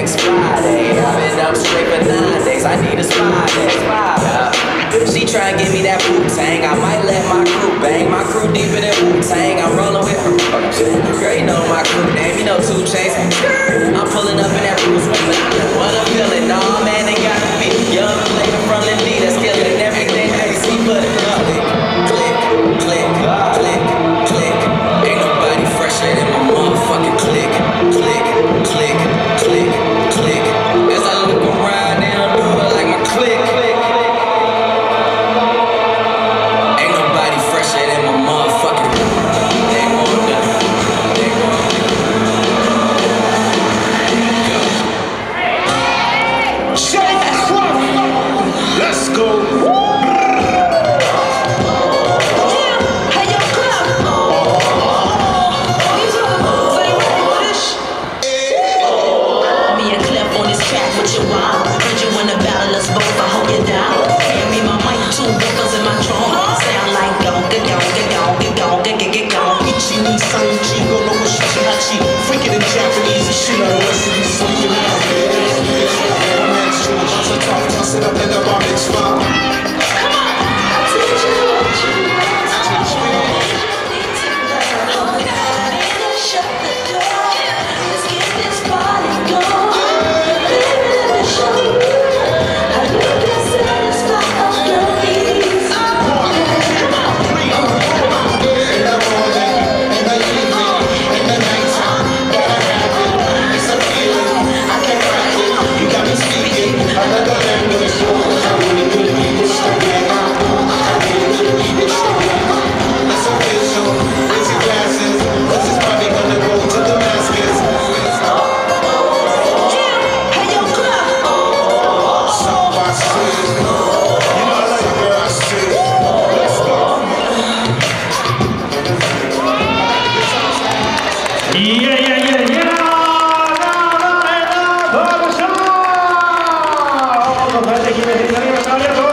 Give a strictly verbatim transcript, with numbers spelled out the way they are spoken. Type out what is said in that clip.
next Friday. I've been up straight for nine days. I need a spy day. Yeah. She try and give me that Wu-Tang. I might let my crew bang. My crew deeper than Wu-Tang. I'm rolling with her. Girl, you know my crew name. You know two Chainz. I'm pulling up in that Bruce Wayne. What I'm feeling, nah, man, they gotta be young lady from Lindy that's killing everything they see but it. Click, click, click, click. Ain't nobody fresher than my motherfucking click, click, click, click, click. As I look around, they don't do it like my click, click. Ain't nobody fresher than my motherfucking. They want that. They want that. Shake Crump. Let's go. Freaking in Japanese and shit, I want to be sleeping out. I'm extra, I'm so tough, I sit up in the bar, it's fun. Come on, I'll teach you what you want to teach me. Hold on and shut the door. Let's get this party going. Baby, let me show you how you can satisfy all your needs. Come on, come on, come on. In the morning, in the evening, in the nighttime. Another language, I really could be this again. I really could be this again. It's official, raise your glasses, cause it's probably gonna go to Damascus. Yeah, hey yo, club. South by Street, you know I like it, girl, I see. Let's go. Yeah, yeah, yeah, yeah. Vamos a ver,